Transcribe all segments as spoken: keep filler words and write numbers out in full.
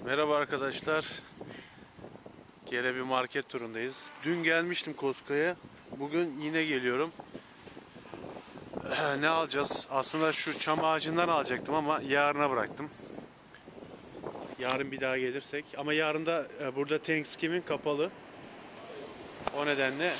Merhaba arkadaşlar. Gene bir market turundayız. Dün gelmiştim Costco'ya. Bugün yine geliyorum. Ne alacağız? Aslında şu çam ağacından alacaktım ama yarına bıraktım. Yarın bir daha gelirsek. Ama yarın da burada Thanksgiving kapalı. O nedenle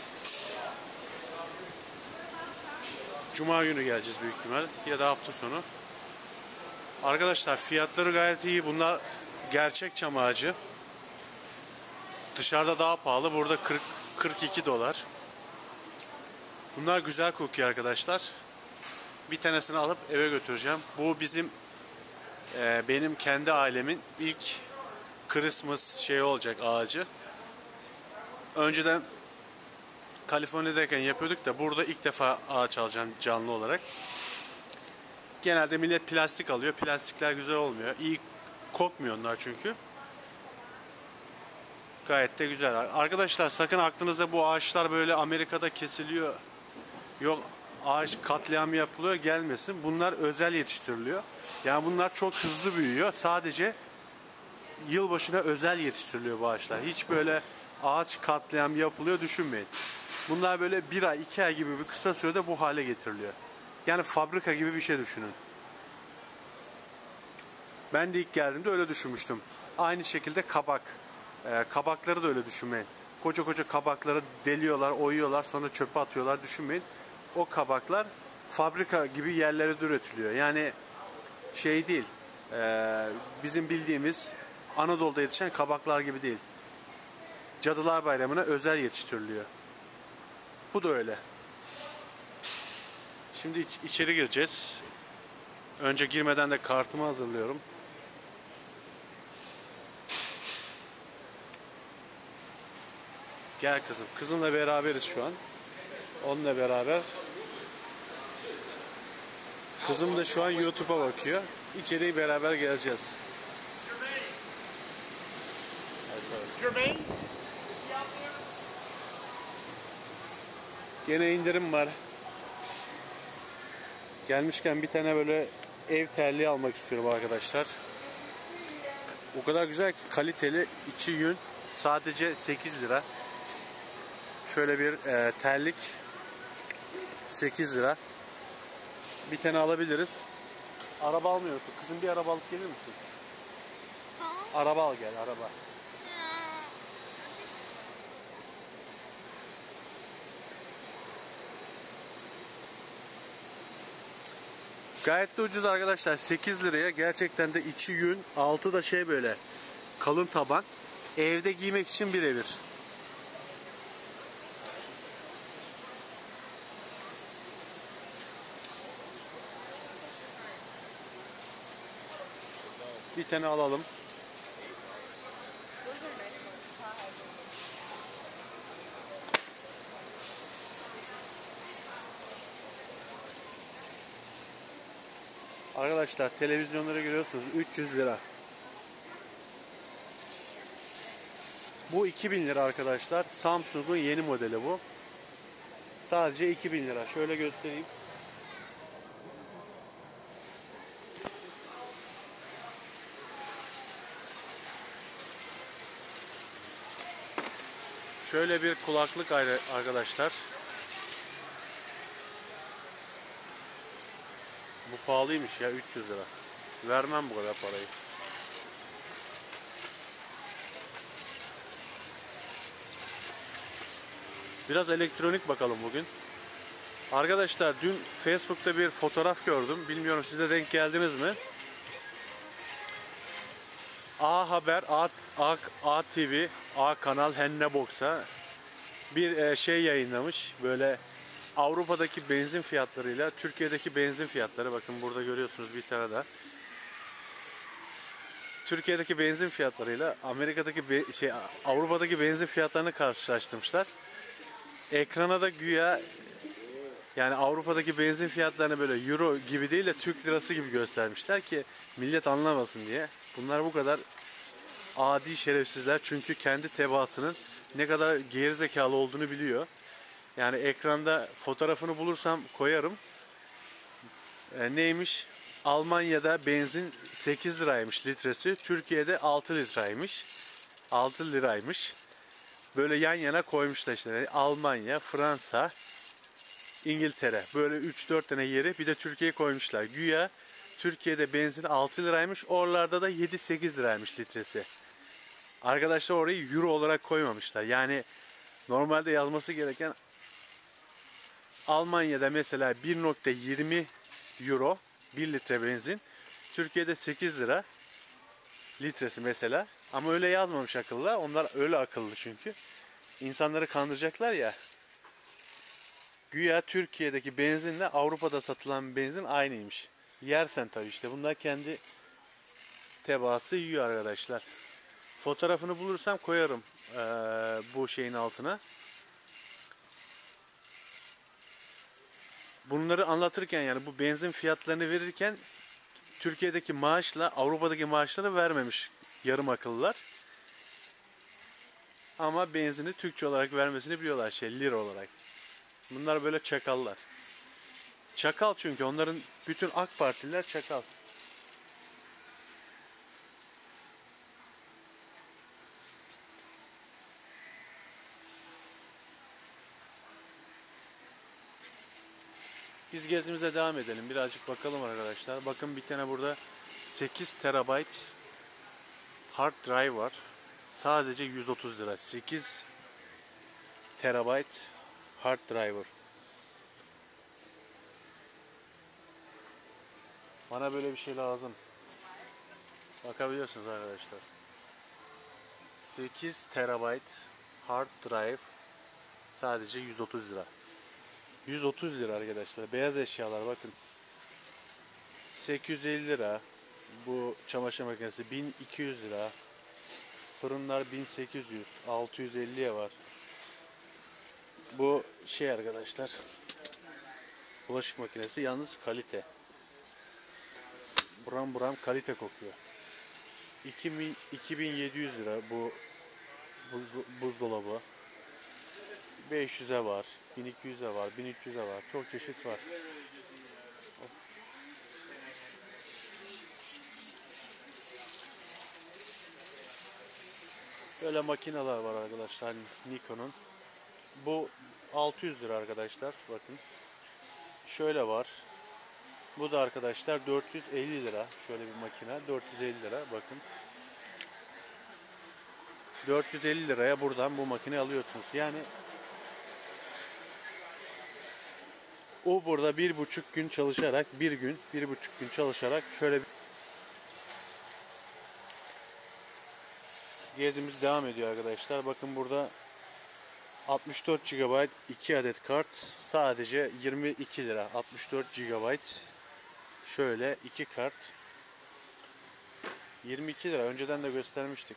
Cuma günü geleceğiz büyük ihtimal. Ya da hafta sonu. Arkadaşlar fiyatları gayet iyi. Bunlar gerçek çam ağacı. Dışarıda daha pahalı. Burada kırk kırk iki dolar. Bunlar güzel kokuyor arkadaşlar. Bir tanesini alıp eve götüreceğim. Bu bizim e, benim kendi ailemin ilk Christmas şeyi olacak, ağacı. Önceden Kaliforniya'dayken yapıyorduk da burada ilk defa ağaç alacağım canlı olarak. Genelde millet plastik alıyor. Plastikler güzel olmuyor. İyi kokmuyor onlar çünkü. Gayet de güzel. Arkadaşlar sakın aklınızda bu ağaçlar böyle Amerika'da kesiliyor, yok ağaç katliamı yapılıyor gelmesin. Bunlar özel yetiştiriliyor. Yani bunlar çok hızlı büyüyor. Sadece yılbaşına özel yetiştiriliyor bu ağaçlar. Hiç böyle ağaç katliamı yapılıyor düşünmeyin. Bunlar böyle bir ay, iki ay gibi bir kısa sürede bu hale getiriliyor. Yani fabrika gibi bir şey düşünün. Ben de ilk geldiğimde öyle düşünmüştüm. Aynı şekilde kabak. Ee, kabakları da öyle düşünmeyin. Koca koca kabakları deliyorlar, oyuyorlar, sonra çöpe atıyorlar düşünmeyin. O kabaklar fabrika gibi yerlerde üretiliyor. Yani şey değil, e, bizim bildiğimiz Anadolu'da yetişen kabaklar gibi değil. Cadılar Bayramı'na özel yetiştiriliyor. Bu da öyle. Şimdi iç, içeri gireceğiz. Önce girmeden de kartımı hazırlıyorum. Gel kızım. Kızımla beraberiz şu an. Onunla beraber. Kızım da şu an YouTube'a bakıyor. İçeriye beraber geleceğiz. Jermaine? Gene indirim var. Gelmişken bir tane böyle ev terliği almak istiyorum arkadaşlar. O kadar güzel ki, kaliteli, içi yün. Sadece sekiz lira. Şöyle bir e, terlik sekiz lira. Bir tane alabiliriz. Araba almıyorsun. Kızım bir araba alıp gelir misin? Ha? Araba al gel, araba. Gayet de ucuz arkadaşlar. sekiz liraya gerçekten de içi yün, altı da şey böyle kalın taban. Evde giymek için birebir. Bir tane alalım. Arkadaşlar televizyonları görüyorsunuz, üç yüz lira. Bu iki bin lira arkadaşlar. Samsung'un yeni modeli bu. Sadece iki bin lira. Şöyle göstereyim. Şöyle bir kulaklık arkadaşlar. Bu pahalıymış ya, üç yüz lira. Vermem bu kadar parayı. Biraz elektronik bakalım bugün. Arkadaşlar dün Facebook'ta bir fotoğraf gördüm. Bilmiyorum size denk geldiniz mi? A Haber, A, A, A T V, A Kanal, Henne Box'a bir şey yayınlamış. Böyle Avrupa'daki benzin fiyatlarıyla Türkiye'deki benzin fiyatları, bakın burada görüyorsunuz bir tane daha. Türkiye'deki benzin fiyatlarıyla Amerika'daki be, şey Avrupa'daki benzin fiyatlarını karşılaştırmışlar. Ekrana da güya yani Avrupa'daki benzin fiyatlarını böyle euro gibi değil de Türk lirası gibi göstermişler ki millet anlamasın diye. Bunlar bu kadar adi şerefsizler çünkü kendi tebaasının ne kadar gerizekalı olduğunu biliyor. Yani ekranda fotoğrafını bulursam koyarım. E, neymiş? Almanya'da benzin sekiz liraymış litresi. Türkiye'de altı liraymış. altı liraymış. Böyle yan yana koymuşlar işte. Yani Almanya, Fransa, İngiltere. Böyle üç dört tane yeri bir de Türkiye'ye koymuşlar. Güya Türkiye'de benzin altı liraymış. Oralarda da yedi sekiz liraymış litresi. Arkadaşlar orayı euro olarak koymamışlar. Yani normalde yazması gereken Almanya'da mesela bir nokta yirmi euro bir litre benzin. Türkiye'de sekiz lira litresi mesela. Ama öyle yazmamış akıllılar. Onlar öyle akıllı çünkü. İnsanları kandıracaklar ya. Güya Türkiye'deki benzinle Avrupa'da satılan benzin aynıymış. Yersen tabii işte. Bunlar kendi tebaası yiyor arkadaşlar. Fotoğrafını bulursam koyarım ee, bu şeyin altına. Bunları anlatırken yani bu benzin fiyatlarını verirken Türkiye'deki maaşla Avrupa'daki maaşları vermemiş yarım akıllılar. Ama benzini Türkçe olarak vermesini biliyorlar şey lira olarak. Bunlar böyle çakallar. Çakal çünkü onların bütün AK Partililer çakal. Biz gezimize devam edelim. Birazcık bakalım arkadaşlar. Bakın bir tane burada sekiz terabayt hard drive var. Sadece yüz otuz lira. sekiz terabayt hard driver. Bana böyle bir şey lazım. Bakabiliyorsunuz arkadaşlar. sekiz terabayt hard drive sadece yüz otuz lira. yüz otuz lira arkadaşlar. Beyaz eşyalar bakın. sekiz yüz elli lira. Bu çamaşır makinesi bin iki yüz lira. Fırınlar bin sekiz yüz, altı yüz elliye var. Bu şey arkadaşlar. Bulaşık makinesi yalnız kalite. Buram buram kalite kokuyor. iki bin yedi yüz lira bu buz, buzdolabı. beş yüze var, bin iki yüze var, bin üç yüze var. Çok çeşit var. Böyle makineler var arkadaşlar Nikon'un. Bu altı yüz lira arkadaşlar bakın. Şöyle var. Bu da arkadaşlar dört yüz elli lira. Şöyle bir makine dört yüz elli lira bakın. dört yüz elli liraya buradan bu makine alıyorsunuz. Yani o burada bir buçuk gün çalışarak bir gün bir buçuk gün çalışarak şöyle bir gezimiz devam ediyor arkadaşlar. Bakın burada altmış dört gigabayt iki adet kart sadece yirmi iki lira. altmış dört gigabayt şöyle iki kart yirmi iki lira. Önceden de göstermiştik.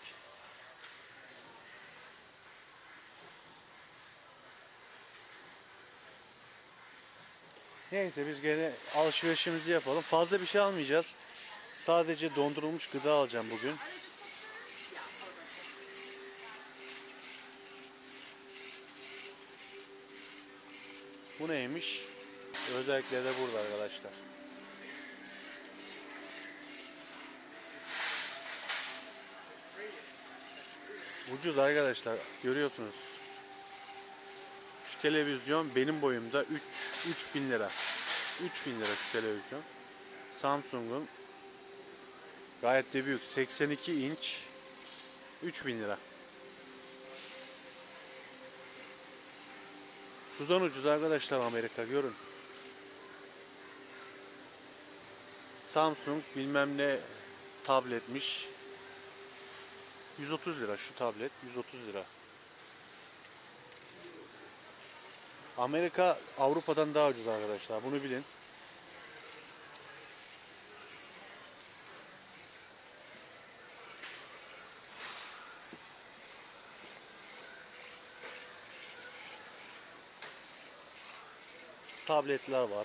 Neyse biz gene alışverişimizi yapalım. Fazla bir şey almayacağız. Sadece dondurulmuş gıda alacağım bugün. Bu neymiş? Özellikle de burada arkadaşlar. Ucuz arkadaşlar. Görüyorsunuz. Şu televizyon benim boyumda üç bin lira. üç bin lira şu televizyon. Samsung'un gayet de büyük. seksen iki inç. üç bin lira. Sudan ucuz arkadaşlar Amerika görün. Samsung bilmem ne tabletmiş. yüz otuz lira şu tablet. yüz otuz lira. Amerika Avrupa'dan daha ucuz arkadaşlar. Bunu bilin. Tabletler var.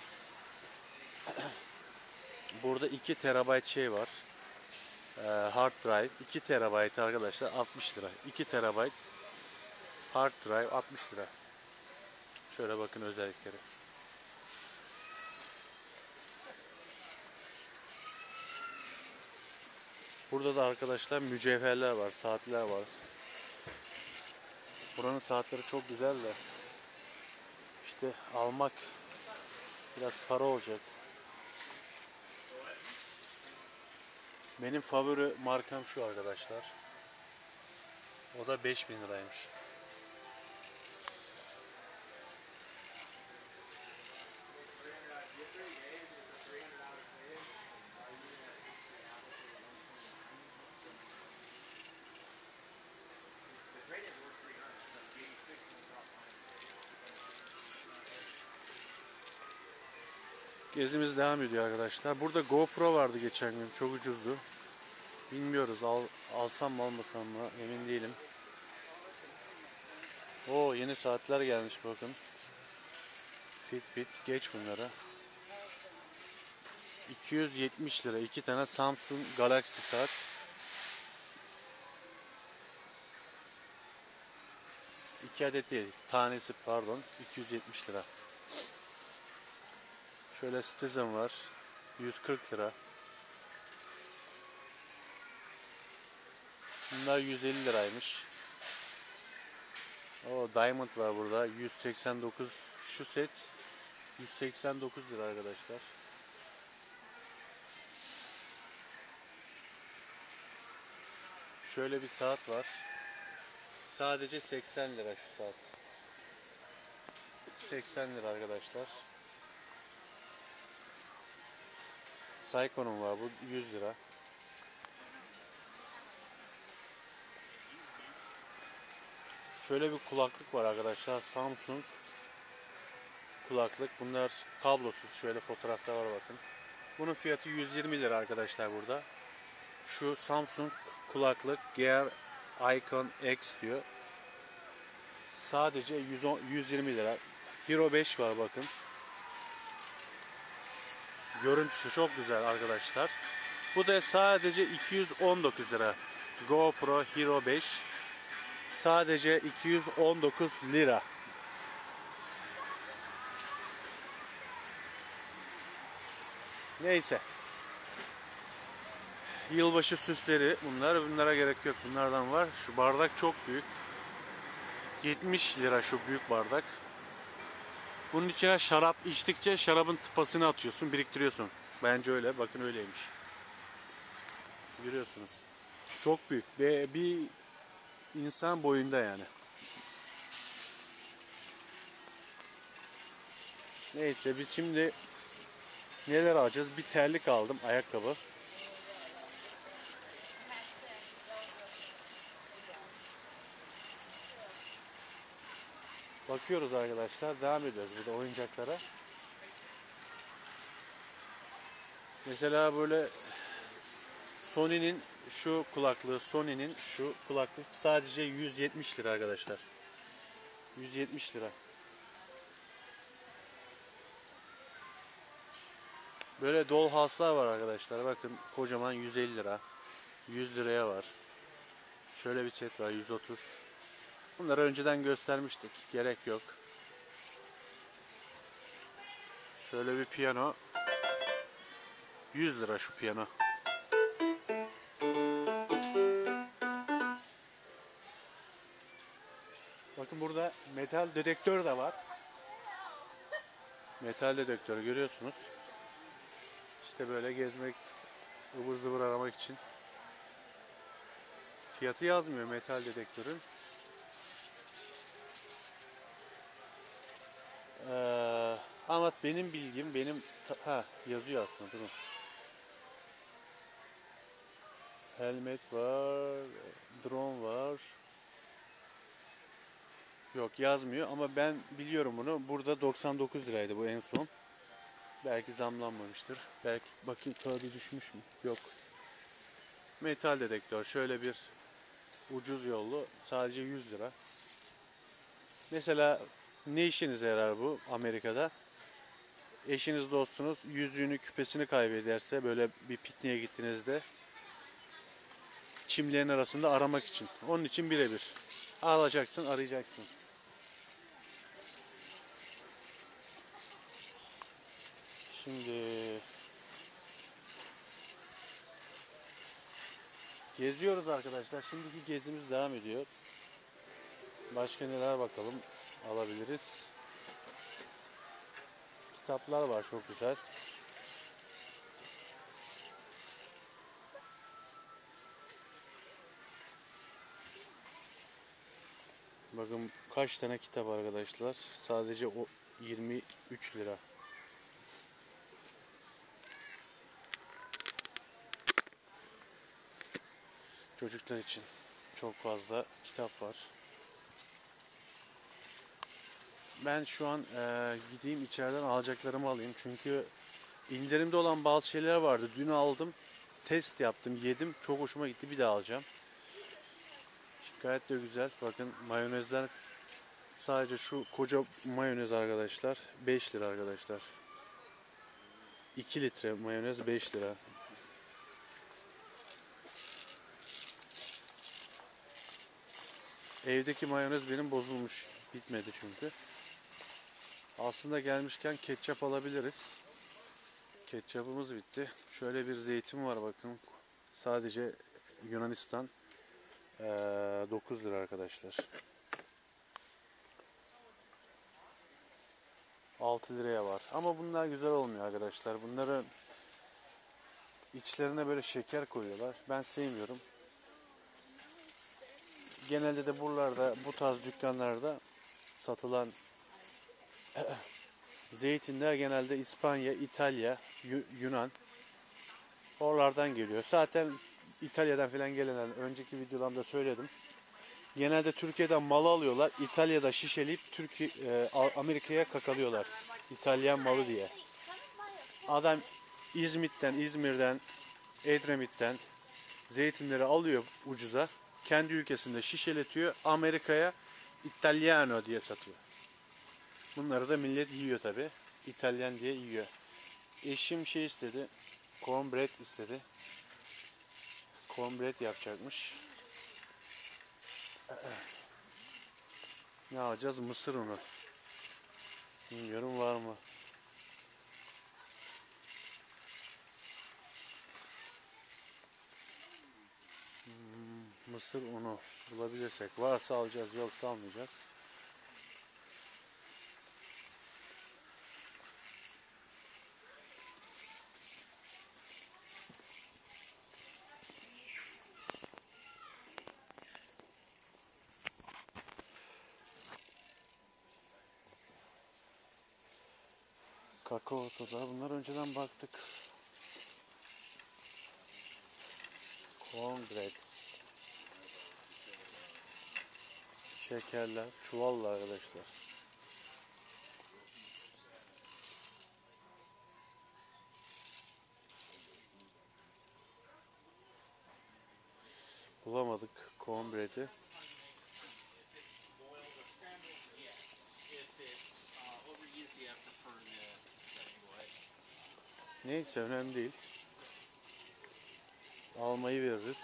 Burada iki terabayt şey var. Ee, hard drive. iki terabayt arkadaşlar altmış lira. iki terabayt hard drive altmış lira. Şöyle bakın özellikleri. Burada da arkadaşlar mücevherler var, saatler var. Buranın saatleri çok güzel de işte almak biraz para olacak. Benim favori markam şu arkadaşlar. O da beş bin liraymış. Gezimiz devam ediyor arkadaşlar. Burada GoPro vardı geçen gün. Çok ucuzdu. Bilmiyoruz. Al, alsam mı almasam mı emin değilim. Oo, yeni saatler gelmiş bakın. Fitbit. Geç bunlara. iki yüz yetmiş lira. iki tane Samsung Galaxy saat. iki adet değil. Tanesi pardon. iki yüz yetmiş lira. Şöyle Citizen var. yüz kırk lira. Bunlar yüz elli liraymış. O Diamond var burada. yüz seksen dokuz. Şu set yüz seksen dokuz lira arkadaşlar. Şöyle bir saat var. Sadece seksen lira şu saat. seksen lira arkadaşlar. Seiko'nun var bu yüz lira. Şöyle bir kulaklık var arkadaşlar. Samsung kulaklık. Bunlar kablosuz. Şöyle fotoğrafta var bakın. Bunun fiyatı yüz yirmi lira arkadaşlar burada. Şu Samsung kulaklık Gear Icon X diyor. Sadece yüz on, yüz yirmi lira. Hero beş var bakın. Görüntüsü çok güzel arkadaşlar. Bu da sadece iki yüz on dokuz lira. GoPro Hero beş sadece iki yüz on dokuz lira. Neyse. Yılbaşı süsleri bunlar. Bunlara gerek yok. Bunlardan var. Şu bardak çok büyük. yetmiş lira şu büyük bardak. Bunun içine şarap içtikçe şarabın tıpasını atıyorsun, biriktiriyorsun. Bence öyle. Bakın öyleymiş. Görüyorsunuz. Çok büyük. Ve bir insan boyunda yani. Neyse biz şimdi neler alacağız? Bir terlik aldım, ayakkabı. Bakıyoruz arkadaşlar. Devam ediyoruz burada oyuncaklara. Mesela böyle Sony'nin şu kulaklığı, Sony'nin şu kulaklık sadece yüz yetmiş lira arkadaşlar. yüz yetmiş lira. Böyle dollhouse'lar var arkadaşlar. Bakın kocaman yüz elli lira. yüz liraya var. Şöyle bir set var yüz otuz. Bunları önceden göstermiştik. Gerek yok. Şöyle bir piyano. yüz lira şu piyano. Bakın burada metal dedektör de var. Metal dedektörü görüyorsunuz. İşte böyle gezmek, ıvır zıvır aramak için. Fiyatı yazmıyor metal dedektörün. Ee, ama benim bilgim, benim ha yazıyor aslında, durun. Helmet var, drone var. Yok yazmıyor ama ben biliyorum bunu. Burada doksan dokuz liraydı bu en son. Belki zamlanmamıştır. Belki bakayım kağıdı düşmüş mü? Yok. Metal dedektör şöyle bir ucuz yollu sadece yüz lira. Mesela ne işinize yarar bu Amerika'da? Eşiniz dostunuz yüzüğünü küpesini kaybederse böyle bir pikniğe gittiğinizde çimlerin arasında aramak için. Onun için birebir. Alacaksın, arayacaksın. Şimdi Geziyoruz arkadaşlar. Şimdiki gezimiz devam ediyor. Başka neler bakalım alabiliriz. Kitaplar var çok güzel. Bakın kaç tane kitap arkadaşlar. Sadece o yirmi üç lira. Çocuklar için çok fazla kitap var. Ben şu an e, gideyim içeriden alacaklarımı alayım. Çünkü indirimde olan bazı şeyler vardı. Dün aldım. Test yaptım. Yedim. Çok hoşuma gitti. Bir daha alacağım. Gayet de güzel. Bakın mayonezler, sadece şu koca mayonez arkadaşlar beş lira arkadaşlar. iki litre mayonez beş lira. Evdeki mayonez benim bozulmuş. Bitmedi çünkü. Aslında gelmişken ketçap alabiliriz. Ketçapımız bitti. Şöyle bir zeytin var bakın. Sadece Yunanistan. Ee, dokuz lira arkadaşlar. altı liraya var. Ama bunlar güzel olmuyor arkadaşlar. Bunları içlerine böyle şeker koyuyorlar. Ben sevmiyorum. Genelde de buralarda, bu tarz dükkanlarda satılan zeytinler genelde İspanya, İtalya, Yunan, oralardan geliyor. Zaten İtalya'dan falan gelenler, önceki videolarımda söyledim. Genelde Türkiye'den mal alıyorlar. İtalya'da şişeleyip Türkiye, e, Amerika'ya kakalıyorlar. İtalyan malı diye. Adam İzmit'ten, İzmir'den, Edremit'ten zeytinleri alıyor ucuza. Kendi ülkesinde şişeletiyor. Amerika'ya Italiano diye satıyor. Bunları da millet yiyor tabi. İtalyan diye yiyor. Eşim şey istedi. Cornbread istedi. Cornbread yapacakmış. Ne alacağız? Mısır unu. Bilmiyorum var mı? Hmm, mısır unu bulabilirsek. Varsa alacağız, yoksa almayacağız. Kakao tozu. Bunlar önceden baktık. Cornbread. Şekerler. Çuvalla arkadaşlar. Bulamadık cornbread'i. Neyse önemli değil. Almayı veririz.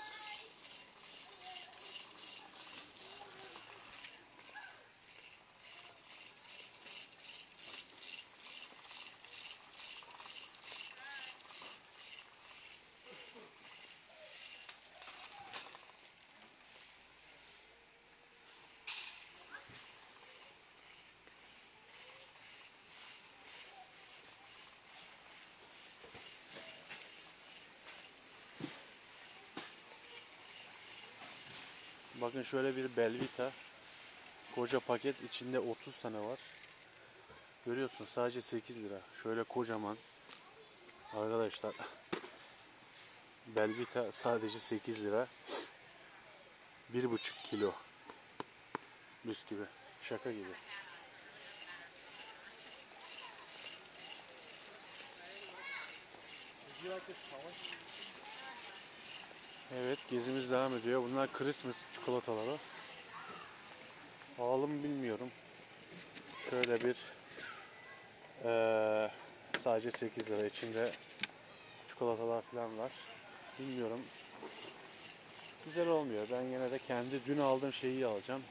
Bakın şöyle bir Belvita. Koca paket, içinde otuz tane var. Görüyorsun, sadece sekiz lira. Şöyle kocaman. Arkadaşlar. Belvita sadece sekiz lira. bir buçuk kilo. Mis gibi. Şaka gibi. Evet, gezimiz devam ediyor. Bunlar Christmas çikolataları. Alalım bilmiyorum. Şöyle bir ee, sadece sekiz lira, içinde çikolatalar falan var. Bilmiyorum. Güzel olmuyor. Ben yine de kendi dün aldığım şeyi alacağım.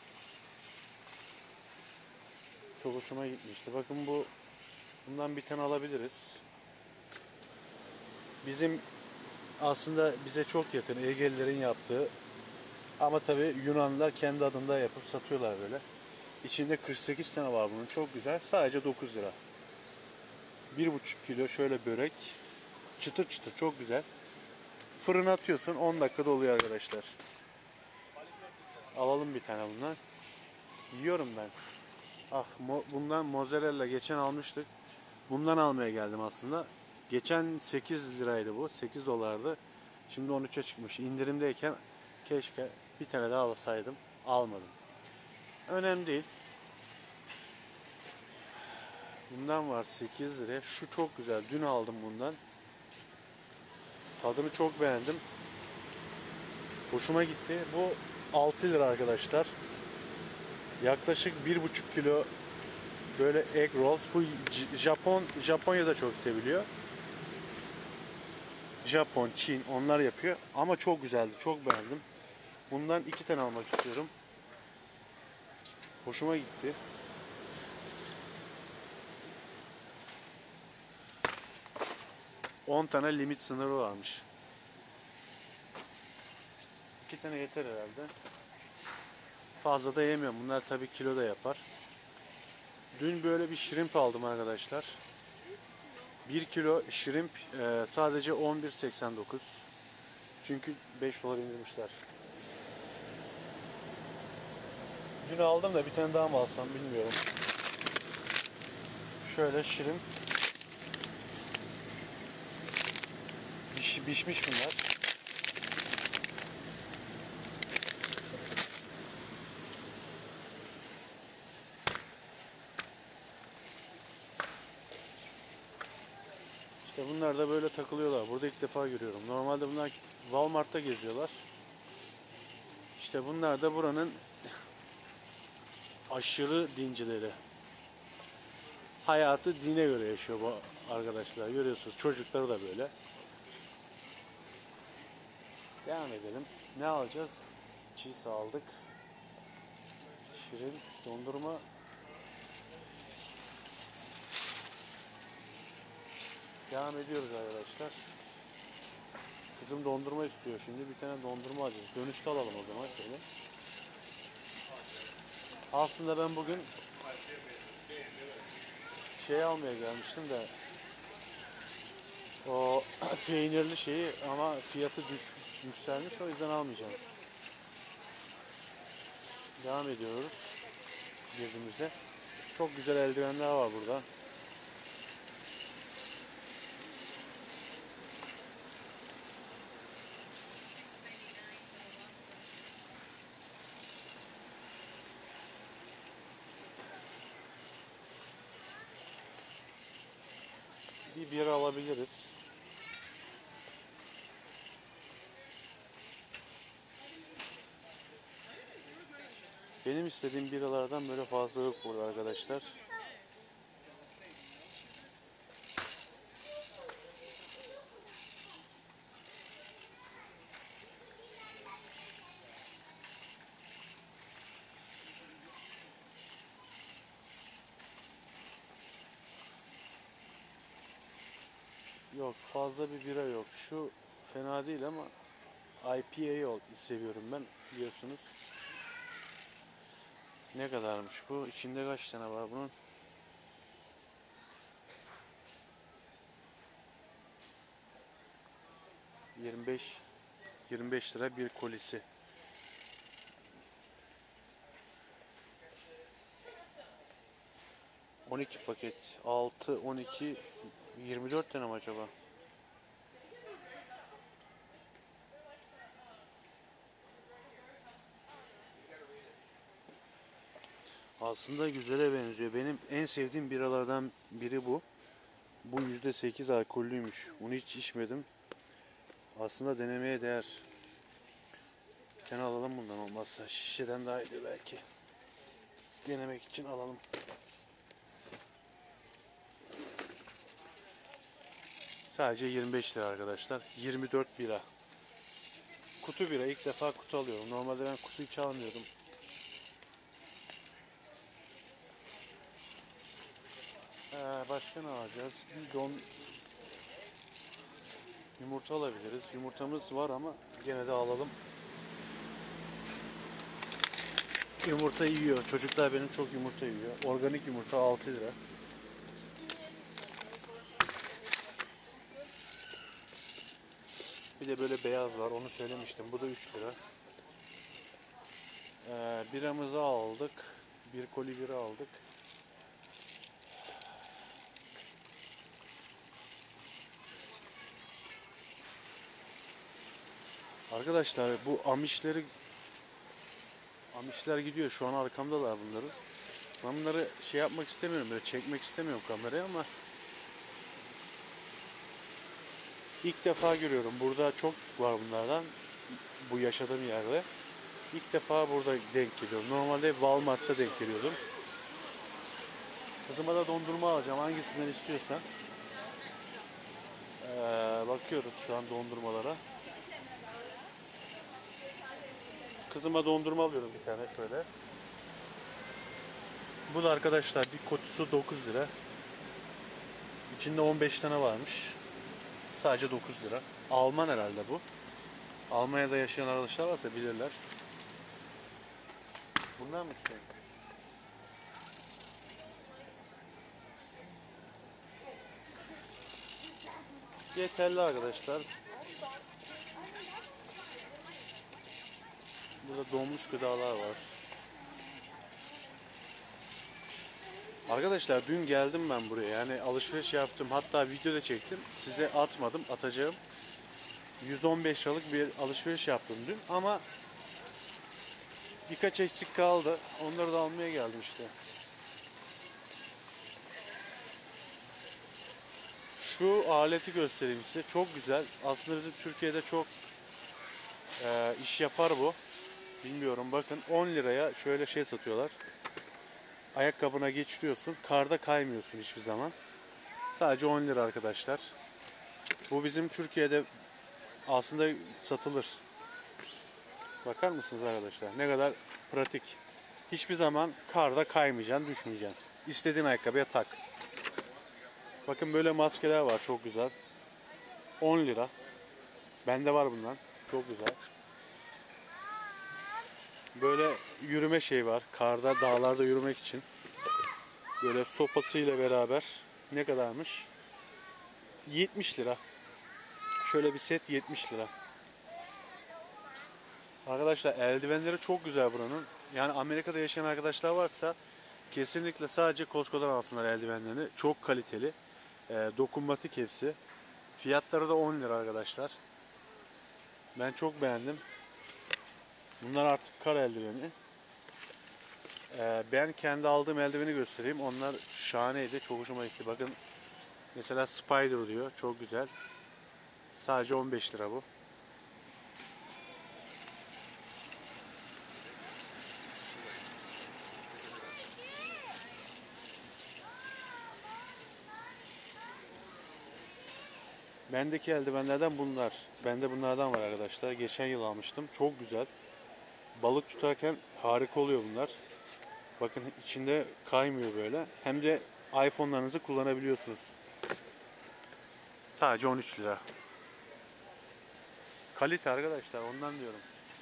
Çok hoşuma gitmişti. Bakın bu, bundan bir tane alabiliriz. Bizim aslında bize çok yakın, Egelilerin yaptığı, ama tabi Yunanlılar kendi adında yapıp satıyorlar böyle. İçinde kırk sekiz tane var bunun, çok güzel, sadece dokuz lira. bir buçuk kilo şöyle börek, çıtır çıtır, çok güzel. Fırına atıyorsun, on dakikada oluyor arkadaşlar. Alalım bir tane bundan. Yiyorum ben. Ah, mo bundan mozzarella geçen almıştık. Bundan almaya geldim aslında. Geçen sekiz liraydı bu. sekiz dolardı. Şimdi on üçe çıkmış. İndirimdeyken keşke bir tane daha alsaydım. Almadım. Önemli değil. Bundan var sekiz liraya. Şu çok güzel. Dün aldım bundan. Tadını çok beğendim. Hoşuma gitti. Bu altı lira arkadaşlar. Yaklaşık bir buçuk kilo böyle egg rolls. Bu Japon Japonya'da çok seviliyor. Japon, Çin, onlar yapıyor. Ama çok güzeldi. Çok beğendim. Bundan iki tane almak istiyorum. Hoşuma gitti. on tane limit sınırı varmış. iki tane yeter herhalde. Fazla da yemiyorum. Bunlar tabii kilo da yapar. Dün böyle bir shrimp aldım arkadaşlar. bir kilo shrimp e, sadece on bir seksen dokuz. Çünkü beş dolar indirmişler. Dün aldım da bir tane daha mı alsam bilmiyorum. Şöyle shrimp. Piş, pişmiş bunlar. İşte bunlar da böyle takılıyorlar. Burada ilk defa görüyorum. Normalde bunlar Walmart'ta geziyorlar. İşte bunlar da buranın aşırı dincileri. Hayatı dine göre yaşıyor bu arkadaşlar. Görüyorsunuz. Çocukları da böyle. Devam edelim. Ne alacağız? Cheese aldık. Şirin, dondurma. Devam ediyoruz arkadaşlar. Kızım dondurma istiyor şimdi. Bir tane dondurma alacağız. Dönüşte alalım o zaman şöyle. Aslında ben bugün şey almaya gelmiştim de o peynirli şeyi, ama fiyatı düş, yükselmiş, o yüzden almayacağım. Devam ediyoruz gezimize. Çok güzel eldivenler var burada. Bir bira alabiliriz. Benim istediğim biralardan böyle fazla yok burada arkadaşlar. Yok, fazla bir bira yok. Şu fena değil ama I P A seviyorum ben, biliyorsunuz. Ne kadarmış bu? İçinde kaç tane var bunun? yirmi beş yirmi beş lira bir kolisi. on iki paket. altı, on iki, yirmi dört tane mi acaba? Aslında güzele benziyor. Benim en sevdiğim biralardan biri bu. Bu yüzde sekiz alkollüymüş. Bunu hiç içmedim. Aslında denemeye değer. Bir tane alalım bundan, olmazsa. Şişeden daha iyi belki. Denemek için alalım. Sadece yirmi beş lira arkadaşlar. yirmi dört bira. Kutu bira. İlk defa kutu alıyorum. Normalde ben kutu hiç almıyordum. Ee, başka ne alacağız? Bir don... Yumurta alabiliriz. Yumurtamız var ama gene de alalım. Yumurta yiyor. Çocuklar benim çok yumurta yiyor. Organik yumurta altı lira. Bir de böyle beyaz var. Onu söylemiştim. Bu da üç lira. Ee, biramızı aldık. Bir koli bira aldık. Arkadaşlar bu Amişleri Amişler gidiyor. Şu an arkamdalar bunların. Ben bunları şey yapmak istemiyorum. Böyle çekmek istemiyorum kameraya ama ilk defa görüyorum. Burada çok var bunlardan. Bu yaşadığım yerde. İlk defa burada denk geliyorum. Normalde Walmart'ta denk geliyordum. Kızıma da dondurma alacağım. Hangisinden istiyorsan. Ee, bakıyoruz şu an dondurmalara. Kızıma dondurma alıyorum bir tane şöyle. Bu da arkadaşlar bir kutusu dokuz lira. İçinde on beş tane varmış. Sadece dokuz lira. Alman herhalde bu. Almanya'da yaşayan arkadaşlar varsa bilirler. Bundan mı istiyorsun? Yeterli arkadaşlar. Burada donmuş gıdalar var. Arkadaşlar dün geldim ben buraya. Yani alışveriş yaptım. Hatta video da çektim. Size atmadım. Atacağım. yüz on beş liralık bir alışveriş yaptım dün. Ama birkaç eksik kaldı. Onları da almaya geldim işte. Şu aleti göstereyim size. Çok güzel. Aslında bizim Türkiye'de çok e, iş yapar bu. Bilmiyorum bakın on liraya şöyle şey satıyorlar. Ayakkabına geçiriyorsun. Karda kaymıyorsun hiçbir zaman. Sadece on lira arkadaşlar. Bu bizim Türkiye'de aslında satılır. Bakar mısınız arkadaşlar? Ne kadar pratik. Hiçbir zaman karda kaymayacaksın, düşmeyeceksin. İstediğin ayakkabıya tak. Bakın böyle maskeler var çok güzel. on lira. Bende var bundan. Çok güzel. Böyle yürüme şey var. Karda, dağlarda yürümek için. Böyle sopasıyla beraber. Ne kadarmış? yetmiş lira. Şöyle bir set yetmiş lira. Arkadaşlar eldivenleri çok güzel buranın. Yani Amerika'da yaşayan arkadaşlar varsa kesinlikle sadece Costco'dan alsınlar eldivenlerini. Çok kaliteli. E, dokunmatik hepsi. Fiyatları da on lira arkadaşlar. Ben çok beğendim. Bunlar artık kar eldiveni. E, ben kendi aldığım eldiveni göstereyim. Onlar şahaneydi. Çok hoşuma gitti. Bakın mesela Spider diyor. Çok güzel. Sadece on beş lira bu. Bendeki eldivenlerden bunlar. Bende bunlardan var arkadaşlar. Geçen yıl almıştım. Çok güzel. Balık tutarken harika oluyor bunlar. Bakın içinde kaymıyor böyle. Hem de iPhone'larınızı kullanabiliyorsunuz. Sadece on üç lira. Kalite arkadaşlar ondan diyorum.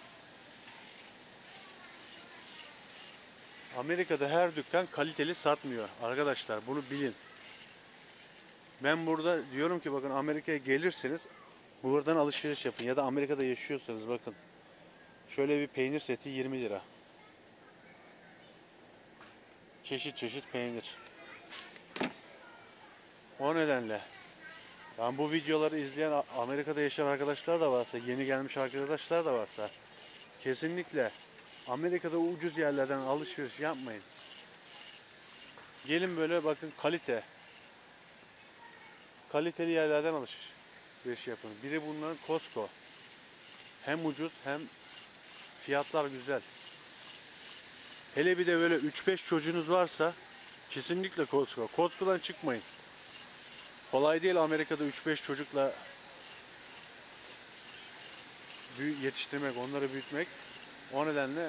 Amerika'da her dükkan kaliteli satmıyor. Arkadaşlar bunu bilin. Ben burada diyorum ki bakın Amerika'ya gelirseniz buradan alışveriş yapın. Ya da Amerika'da yaşıyorsanız bakın. Şöyle bir peynir seti yirmi lira. Çeşit çeşit peynir. O nedenle ben bu videoları izleyen Amerika'da yaşayan arkadaşlar da varsa, yeni gelmiş arkadaşlar da varsa kesinlikle Amerika'da ucuz yerlerden alışveriş yapmayın. Gelin böyle bakın kalite. Kaliteli yerlerden alışveriş yapın. Biri bunların Costco. Hem ucuz hem fiyatlar güzel. Hele bir de böyle üç beş çocuğunuz varsa kesinlikle Costco. Costco'dan çıkmayın. Kolay değil Amerika'da üç beş çocukla yetiştirmek, onları büyütmek. O nedenle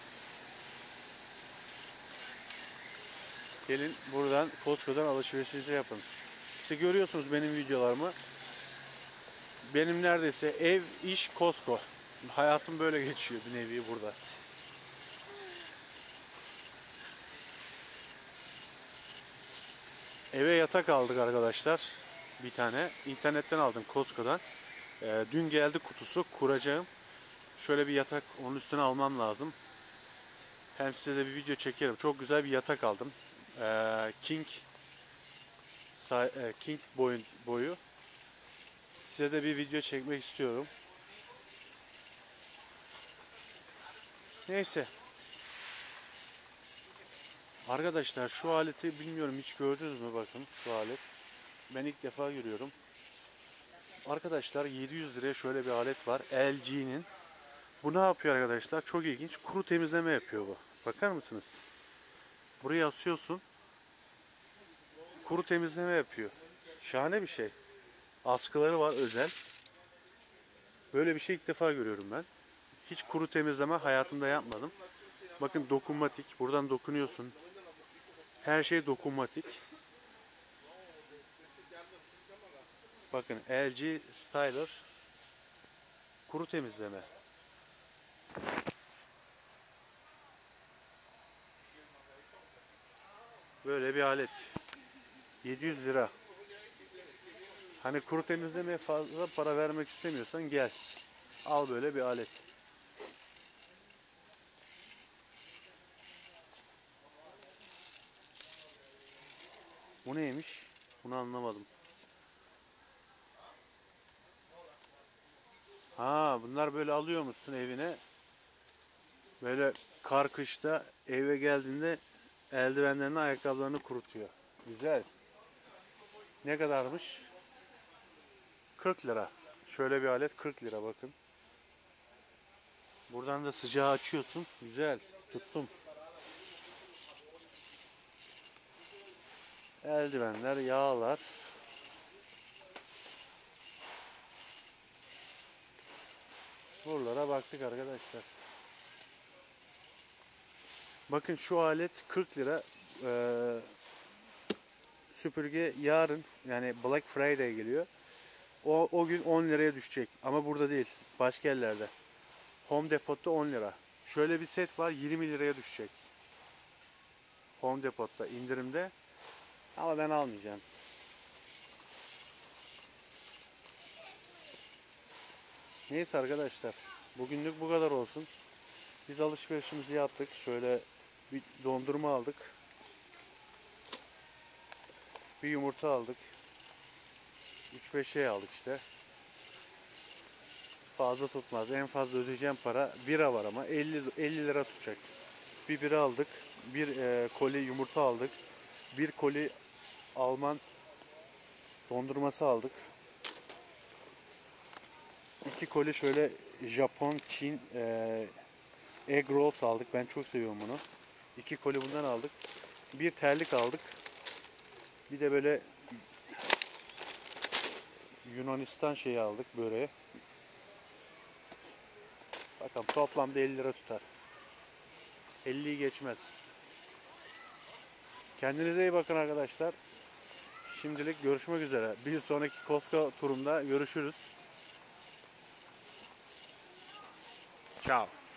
gelin buradan Costco'dan alışverişinizi yapın. İşte görüyorsunuz benim videolarımı. Benim neredeyse ev, iş, Costco. Hayatım böyle geçiyor bir nevi burada. Eve yatak aldık arkadaşlar. Bir tane. İnternetten aldım, Costco'dan. Ee, dün geldi kutusu. Kuracağım. Şöyle bir yatak onun üstüne almam lazım. Hem size de bir video çekerim. Çok güzel bir yatak aldım. Ee, King King boyun, boyu. Size de bir video çekmek istiyorum. Neyse. Arkadaşlar şu aleti bilmiyorum, hiç gördünüz mü, bakın şu alet. Ben ilk defa görüyorum. Arkadaşlar yedi yüz liraya şöyle bir alet var. L G'nin. Bu ne yapıyor arkadaşlar? Çok ilginç. Kuru temizleme yapıyor bu. Bakar mısınız? Buraya asıyorsun. Kuru temizleme yapıyor. Şahane bir şey. Askıları var özel. Böyle bir şey ilk defa görüyorum ben. Hiç kuru temizleme hayatımda yapmadım. Bakın dokunmatik. Buradan dokunuyorsun. Her şey dokunmatik. Bakın L G Styler kuru temizleme. Böyle bir alet. yedi yüz lira. Hani kuru temizlemeye fazla para vermek istemiyorsan gel. Al böyle bir alet. Bu neymiş? Bunu anlamadım. Ha, bunlar böyle alıyor musun evine? Böyle kar kışta eve geldiğinde eldivenlerini, ayakkabılarını kurutuyor. Güzel. Ne kadarmış? kırk lira. Şöyle bir alet kırk lira, bakın. Buradan da sıcağı açıyorsun. Güzel. Tuttum. Eldivenler, yağlar. Buralara baktık arkadaşlar. Bakın şu alet kırk lira. Ee, süpürge yarın, yani Black Friday geliyor. O, o gün on liraya düşecek. Ama burada değil. Başka yerlerde. Home Depot'ta on lira. Şöyle bir set var, yirmi liraya düşecek. Home Depot'ta indirimde. Ama ben almayacağım. Neyse arkadaşlar. Bugünlük bu kadar olsun. Biz alışverişimizi yaptık. Şöyle bir dondurma aldık. Bir yumurta aldık. üç beş şey aldık işte. Fazla tutmaz. En fazla ödeyeceğim para bira var ama elli, elli lira tutacak. Bir bira aldık. Bir e, koli yumurta aldık. Bir koli Alman dondurması aldık. İki koli şöyle Japon, Çin e, egg rolls aldık. Ben çok seviyorum bunu. İki koli bundan aldık. Bir terlik aldık. Bir de böyle Yunanistan şeyi aldık, böreği. Bakalım toplamda elli lira tutar. elliyi geçmez. Kendinize iyi bakın arkadaşlar. Şimdilik görüşmek üzere. Bir sonraki Costco turumda görüşürüz. Ciao.